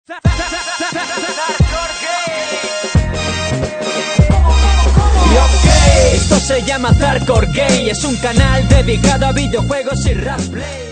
Esto se llama Hardcore Gay, es un canal dedicado a videojuegos y roleplay.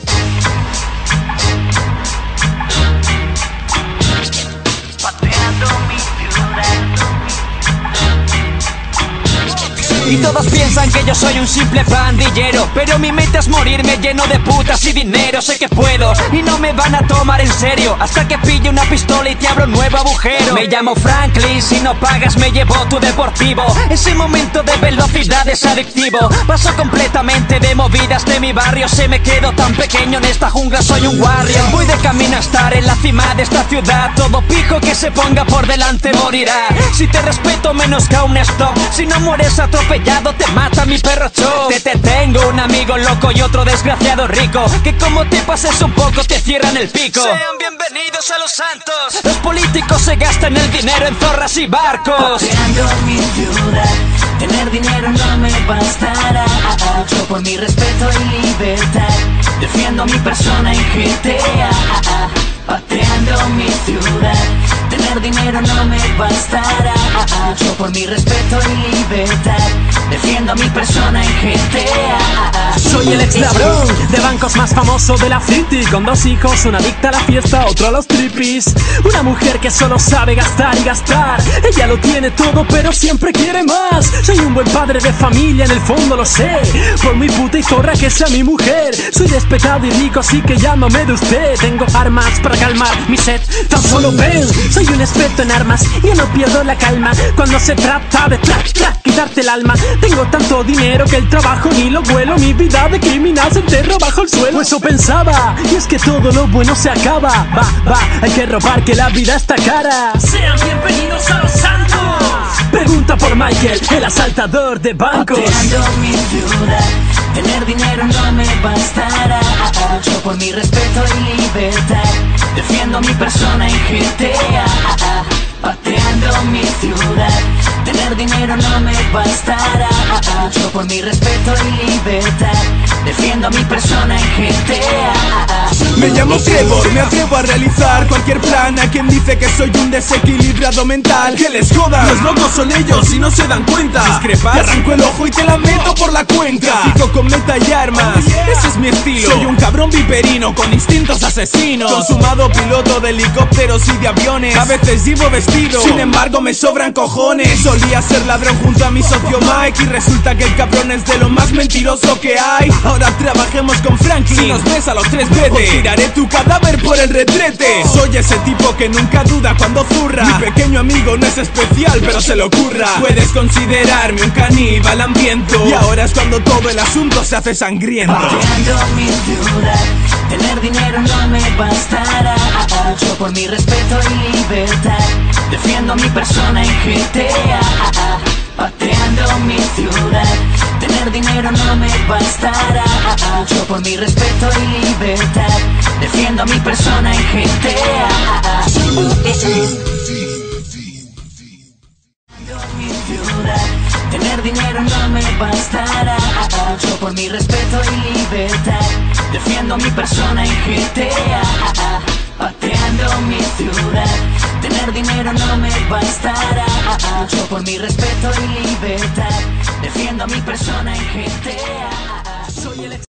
Y todos piensan que yo soy un simple pandillero, pero mi meta es morirme lleno de putas y dinero. Sé que puedo y no me van a tomar en serio hasta que pille una pistola y te abro un nuevo agujero. Me llamo Franklin, si no pagas me llevo tu deportivo. Ese momento de velocidad es adictivo. Paso completamente de movidas de mi barrio. Se me quedo tan pequeño en esta jungla, soy un warrior. Voy de camino a estar en la cima de esta ciudad. Todo pijo que se ponga por delante morirá. Si te respeto menos que a un stop, si no mueres atropellado te mata mi perro Cho. Te tengo un amigo loco y otro desgraciado rico, que como te pases un poco te cierran el pico. Sean bienvenidos a Los Santos. Los políticos se gastan el dinero en zorras y barcos. Pateando mi ciudad, tener dinero no me bastará. Yo por mi respeto y libertad defiendo mi persona en GTA. Pateando mi ciudad, tener dinero no me bastará. Yo por mi respeto y libertad defiendo a mi persona en GTA. Soy el ex ladrón de bancos más famoso de la city, con 2 hijos, una adicta a la fiesta, otro a los trippies. Una mujer que solo sabe gastar y gastar. Ella lo tiene todo pero siempre quiere más. Soy un buen padre de familia, en el fondo lo sé, por muy puta y zorra que sea mi mujer. Soy respetado y rico, así que llámame de usted. Tengo armas para calmar mi sed, tan solo ven. Soy un experto en armas y yo no pierdo la calma cuando se trata de quitarte el alma. Tengo tanto dinero que el trabajo ni lo vuelo. Mi vida de criminal se enterró bajo el suelo. Eso pensaba, y es que todo lo bueno se acaba. Va, hay que robar que la vida está cara. Sean bienvenidos a Los Santos. Pregunta por Michael, el asaltador de bancos. Pateando mi ciudad, tener dinero no me bastará. Yo por mi respeto y libertad defiendo mi persona en GTA. Pateando mi ciudad, tener dinero no me bastará. Yo por mi respeto y libertad defiendo a mi persona en GTA. Me llamo Trevor, me atrevo a realizar cualquier plan. A quien dice que soy un desequilibrado mental, que les jodan, los locos son ellos y no se dan cuenta. Discrepas, te arranco el ojo y te la meto por la cuenca. Pico con meta y armas, ese es mi estilo. Soy un cabrón viperino con instintos asesinos. Consumado piloto de helicópteros y de aviones. A veces llevo vestido, sin embargo me sobran cojones. Solía ser ladrón junto a mi socio Mike y resulta que el cabrón es de lo más mentiroso que hay. Ahora trabajemos con Franklin, si nos ves a los 3 vete, o tiraré tu cadáver por el retrete. Soy ese tipo que nunca duda cuando zurra. Mi pequeño amigo no es especial pero se le ocurra. Puedes considerarme un caníbal hambriento, y ahora es cuando todo el asunto se hace sangriento. Pateando mi ciudad, tener dinero no me bastará. Yo por mi respeto y libertad defiendo a mi persona en GTA. Pateando mi ciudad, tener dinero no me bastará. Yo por mi respeto y libertad defiendo a mi persona en GTA. Mi ciudad, tener dinero no me bastará. Yo por mi respeto y libertad defiendo a mi persona en GTA. Pateando mi ciudad, tener dinero no me bastará. Yo por mi respeto y libertad defiendo a mi persona en GTA. Soy el